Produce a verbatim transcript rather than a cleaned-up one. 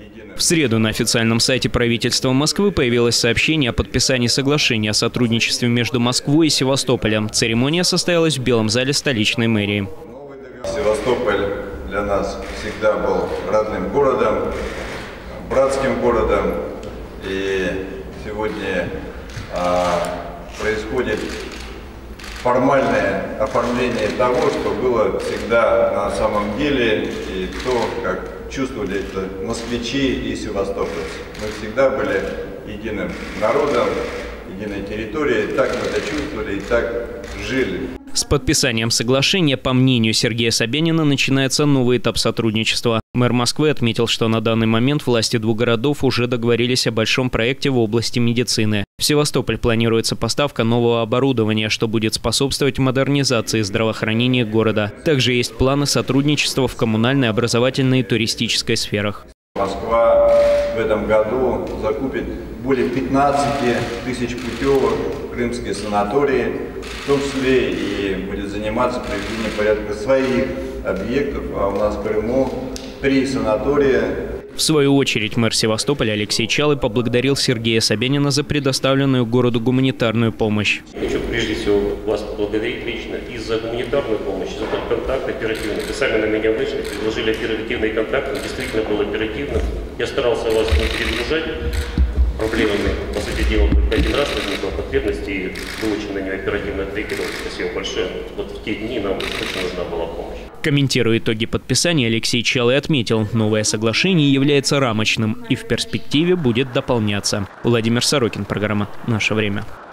В среду на официальном сайте правительства Москвы появилось сообщение о подписании соглашения о сотрудничестве между Москвой и Севастополем. Церемония состоялась в Белом зале столичной мэрии. Севастополь для нас всегда был родным городом, братским городом. И сегодня а, происходит формальное оформление того, что было всегда на самом деле, и то, как чувствовали это москвичи и севастопольцы. Мы всегда были единым народом, единой территорией, так мы это чувствовали и так жили. С подписанием соглашения, по мнению Сергея Собянина, начинается новый этап сотрудничества. Мэр Москвы отметил, что на данный момент власти двух городов уже договорились о большом проекте в области медицины. В Севастополь планируется поставка нового оборудования, что будет способствовать модернизации здравоохранения города. Также есть планы сотрудничества в коммунальной, образовательной и туристической сферах. Москва в этом году закупит более пятнадцати тысяч путевок в крымские санатории, в том числе и будет заниматься приведением порядка своих объектов, а у нас в Крыму три санатория. В свою очередь мэр Севастополя Алексей Чалы поблагодарил Сергея Собянина за предоставленную городу гуманитарную помощь. Хочу прежде всего вас поблагодарить лично и за гуманитарную помощь, за тот контакт оперативный. Вы сами на меня вышли, предложили оперативный контакт, он действительно был оперативным. Я старался вас не перегружать проблемами. По сути дела, только один раз возникла потребность, и вы очень на нее оперативно отреагировали. Спасибо большое. Вот в те дни нам очень нужна была помощь. Комментируя итоги подписания, Алексей Чалы отметил, новое соглашение является рамочным и в перспективе будет дополняться. Владимир Сорокин, программа «Наше время».